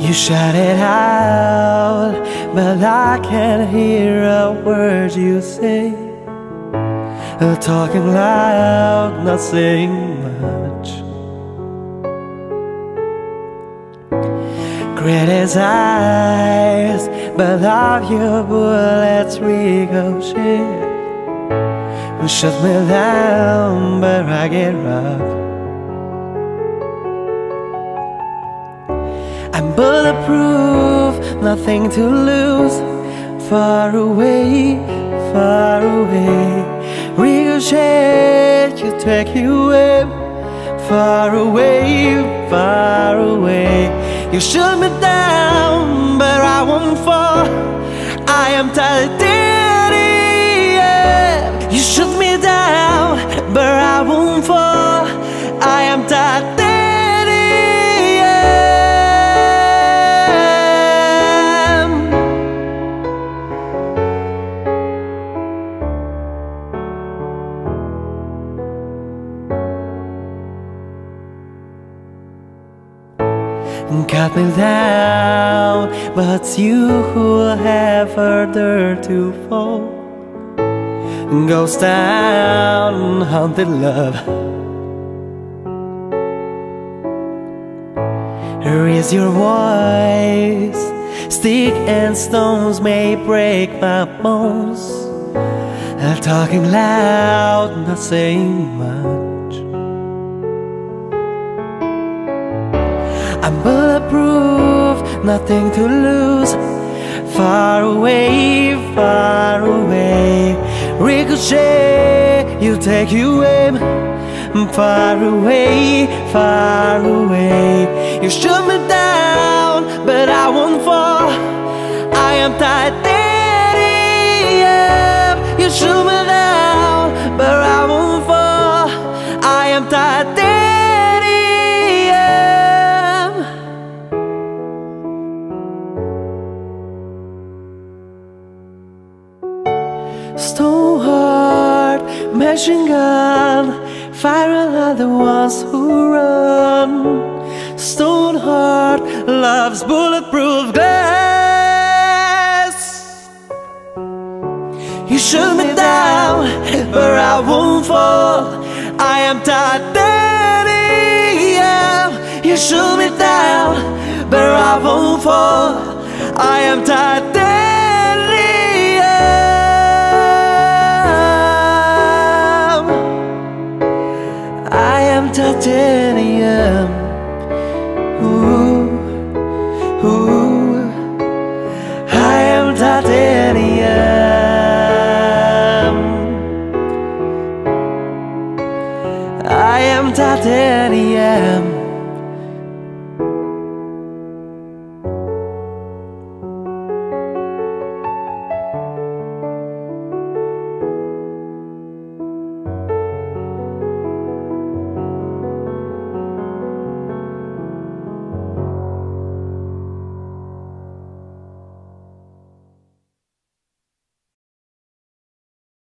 You shout it out, but I can't hear a word you say. Talking loud, not saying much. Criticize, but all your bullets ricochet. Shut me down, but I get up. I'm bulletproof, nothing to lose. Far away, far away. Ricochet, you take you away. Far away, far away. You shoot me down, but I won't fall. I am titanium. You shoot me down, but I won't fall. I am titanium. Cut me down, but you who have further to fall. Ghost town, haunted love. Raise your voice. Stick and stones may break my bones. Talking loud, not saying much. I'm bulletproof, nothing to lose. Far away, far away. Ricochet, you take you aim. Far away, far away. You shoot me down, but I won't fall. I am titanium. You shoot me down, but I won't fall. I am titanium. Stone heart, machine gun, firing at the ones who run. Stone heart loves bulletproof glass. You shoot me down, but I won't fall. I am titanium. You shoot me down, but I won't fall. I am titanium. Titanium. Ooh, ooh. I am titanium. I am titanium.